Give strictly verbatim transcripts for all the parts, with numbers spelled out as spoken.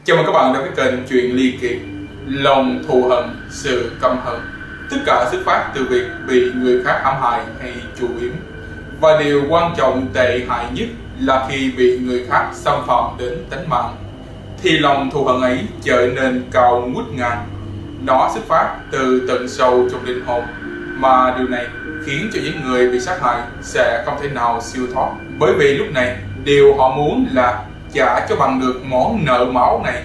Chào mừng các bạn đến với kênh Chuyện Ly Kỳ. Lòng thù hận, sự căm hận, tất cả xuất phát từ việc bị người khác hãm hại hay chủ yếm. Và điều quan trọng tệ hại nhất là khi bị người khác xâm phạm đến tính mạng, thì lòng thù hận ấy trở nên cao ngút ngàn. Nó xuất phát từ tận sâu trong linh hồn, mà điều này khiến cho những người bị sát hại sẽ không thể nào siêu thoát. Bởi vì lúc này điều họ muốn là trả cho bằng được món nợ máu này.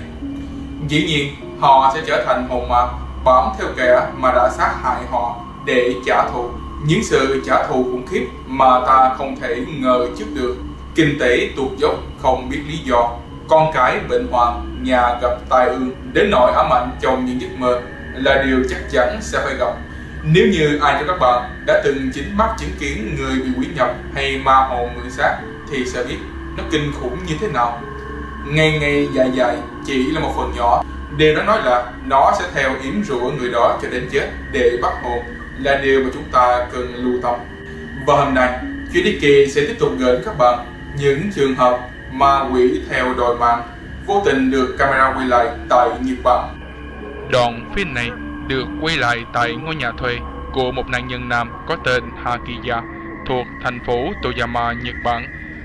Dĩ nhiên họ sẽ trở thành hồn ma bám theo kẻ mà đã sát hại họ để trả thù. Những sự trả thù khủng khiếp mà ta không thể ngờ trước được. Kinh tế tuột dốc không biết lý do, con cái bệnh hoạn, nhà gặp tai ương, đến nỗi ám ảnh trong những giấc mơ là điều chắc chắn sẽ phải gặp. Nếu như ai trong các bạn đã từng chính mắt chứng kiến người bị quỷ nhập hay ma hồn mượn xác thì sẽ biết nó kinh khủng như thế nào. Ngày ngày dài dài chỉ là một phần nhỏ. Điều đó nói là nó sẽ theo yểm rủa người đó cho đến chết để bắt hồn, là điều mà chúng ta cần lưu tâm. Và hôm nay Chuyện Ly Kỳ sẽ tiếp tục gửi đến các bạn những trường hợp ma quỷ theo đòi mạng vô tình được camera quay lại tại Nhật Bản. Đoạn phim này được quay lại tại ngôi nhà thuê của một nạn nhân nam có tên Hakiya thuộc thành phố Toyama, Nhật Bản,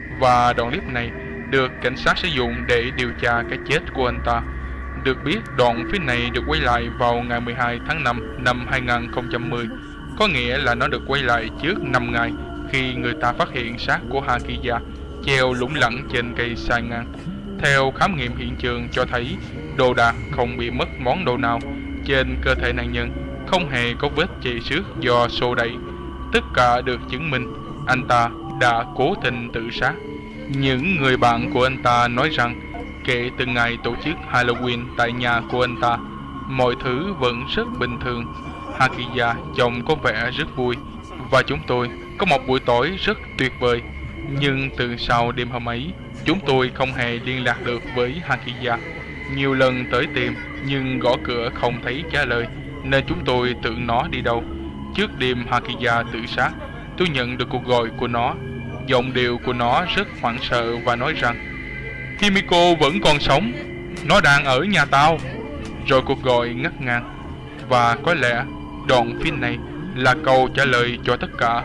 và đoạn clip này được cảnh sát sử dụng để điều tra cái chết của anh ta. Được biết, đoạn phim này được quay lại vào ngày mười hai tháng năm năm hai nghìn không trăm mười, có nghĩa là nó được quay lại trước năm ngày khi người ta phát hiện xác của Hakiya treo lủng lẳng trên cây sai ngang. Theo khám nghiệm hiện trường cho thấy, đồ đạc không bị mất món đồ nào. Trên cơ thể nạn nhân không hề có vết chảy xước do xô đẩy. Tất cả được chứng minh anh ta đã cố tình tự sát. Những người bạn của anh ta nói rằng kể từ ngày tổ chức Halloween tại nhà của anh ta, mọi thứ vẫn rất bình thường. Hakiya trông có vẻ rất vui và chúng tôi có một buổi tối rất tuyệt vời. Nhưng từ sau đêm hôm ấy, chúng tôi không hề liên lạc được với Hakiya. Nhiều lần tới tìm nhưng gõ cửa không thấy trả lời, nên chúng tôi tưởng nó đi đâu. Trước đêm Hakiya tự sát, tôi nhận được cuộc gọi của nó. Giọng điệu của nó rất hoảng sợ và nói rằng Himiko vẫn còn sống, nó đang ở nhà tao. Rồi cuộc gọi ngắt ngang. Và có lẽ đoạn phim này là câu trả lời cho tất cả.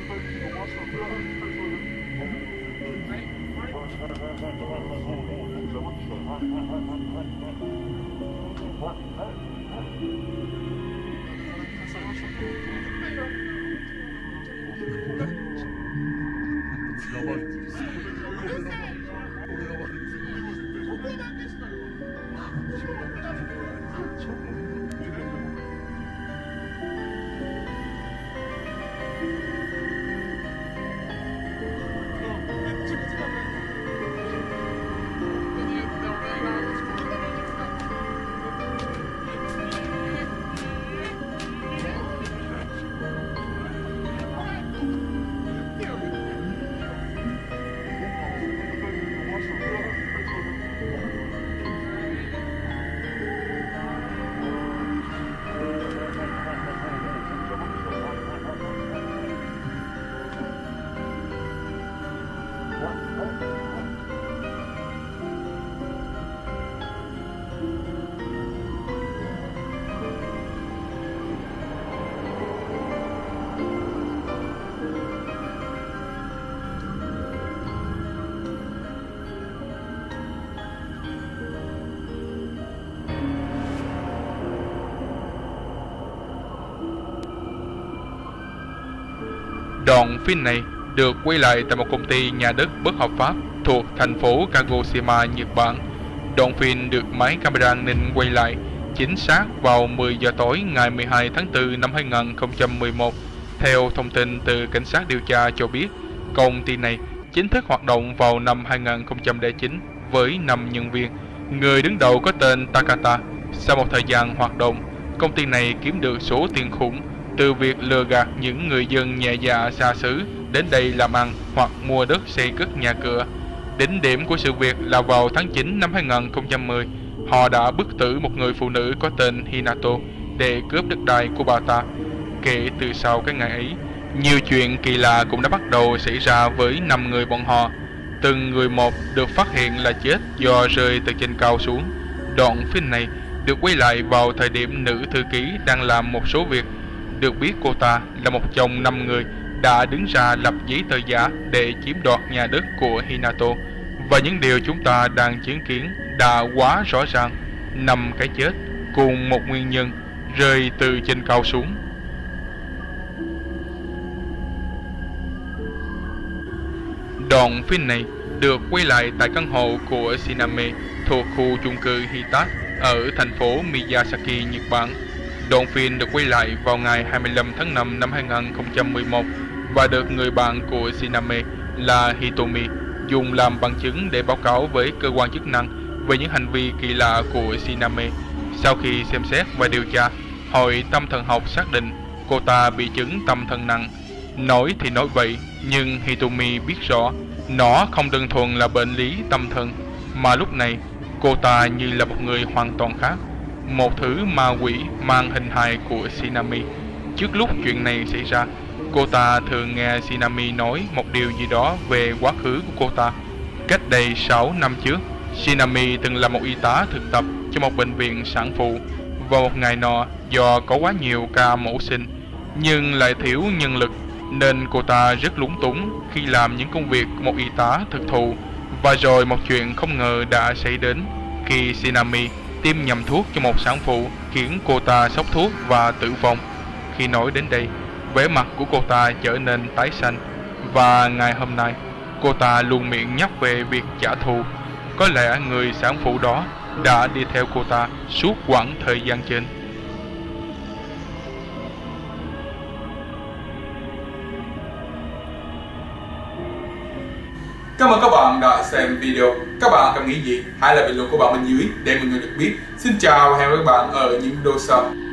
Đoạn phim này được quay lại tại một công ty nhà đất bất hợp pháp thuộc thành phố Kagoshima, Nhật Bản. Đoạn phim được máy camera an ninh quay lại chính xác vào mười giờ tối ngày mười hai tháng tư năm hai nghìn không trăm mười một. Theo thông tin từ cảnh sát điều tra cho biết, công ty này chính thức hoạt động vào năm hai nghìn không trăm lẻ chín với năm nhân viên. Người đứng đầu có tên Takata. Sau một thời gian hoạt động, công ty này kiếm được số tiền khủng từ việc lừa gạt những người dân nhẹ dạ xa xứ đến đây làm ăn hoặc mua đất xây cất nhà cửa. Đỉnh điểm của sự việc là vào tháng chín năm hai nghìn không trăm mười, họ đã bức tử một người phụ nữ có tên Hinato để cướp đất đai của bà ta. Kể từ sau cái ngày ấy, nhiều chuyện kỳ lạ cũng đã bắt đầu xảy ra với năm người bọn họ. Từng người một được phát hiện là chết do rơi từ trên cao xuống. Đoạn phim này được quay lại vào thời điểm nữ thư ký đang làm một số việc. Được biết cô ta là một trong năm người đã đứng ra lập giấy tờ giả để chiếm đoạt nhà đất của Hinato, và những điều chúng ta đang chứng kiến đã quá rõ ràng. Năm cái chết cùng một nguyên nhân rơi từ trên cao xuống. Đoạn phim này được quay lại tại căn hộ của Shiname thuộc khu chung cư Hitachi ở thành phố Miyazaki, Nhật Bản. Đoạn phim được quay lại vào ngày hai mươi lăm tháng năm năm hai nghìn không trăm mười một và được người bạn của Shiname là Hitomi dùng làm bằng chứng để báo cáo với cơ quan chức năng về những hành vi kỳ lạ của Shiname. Sau khi xem xét và điều tra, hội tâm thần học xác định cô ta bị chứng tâm thần nặng. Nói thì nói vậy, nhưng Hitomi biết rõ nó không đơn thuần là bệnh lý tâm thần, mà lúc này cô ta như là một người hoàn toàn khác, một thứ ma quỷ mang hình hài của Shinami. Trước lúc chuyện này xảy ra, cô ta thường nghe Shinami nói một điều gì đó về quá khứ của cô ta. Cách đây sáu năm trước, Shinami từng là một y tá thực tập cho một bệnh viện sản phụ. Vào một ngày nọ, do có quá nhiều ca mổ sinh nhưng lại thiếu nhân lực, nên cô ta rất lúng túng khi làm những công việc của một y tá thực thụ. Và rồi một chuyện không ngờ đã xảy đến khi Shinami tiêm nhầm thuốc cho một sản phụ, khiến cô ta sốc thuốc và tử vong. Khi nói đến đây, vẻ mặt của cô ta trở nên tái xanh, và ngày hôm nay cô ta luôn miệng nhắc về việc trả thù. Có lẽ người sản phụ đó đã đi theo cô ta suốt quãng thời gian trên. Cảm ơn các bạn đã xem video. Các bạn cảm nghĩ gì? Hãy lại bình luận của bạn bên dưới để mọi người được biết. Xin chào và hẹn gặp các bạn ở những video sau.